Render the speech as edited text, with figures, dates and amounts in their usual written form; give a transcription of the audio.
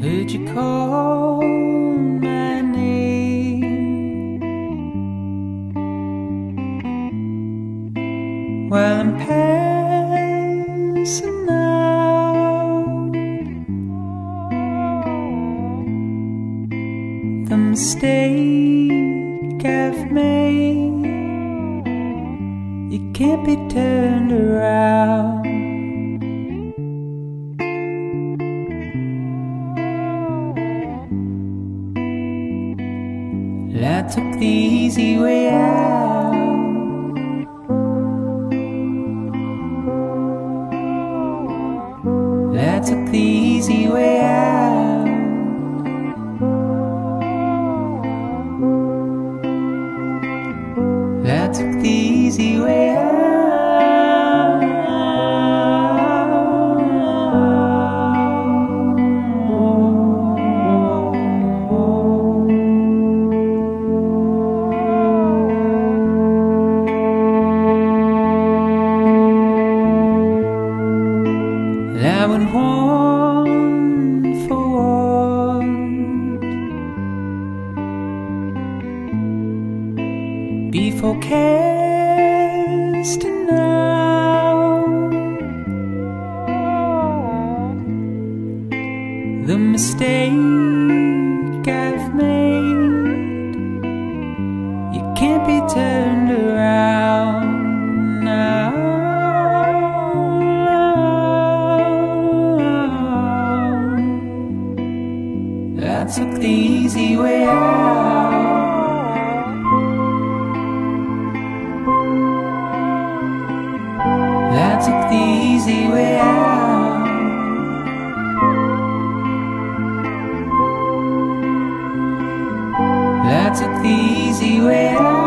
Heard you call my name while I'm passing out. The mistake I've made, it can't be turned around. I took the easy way out. I took the easy way out. I took the easy way out. I went one for one before casting out. The mistake I've made, it can't be turned around now. I took the easy way out. I took the easy way out. I took the easy way out.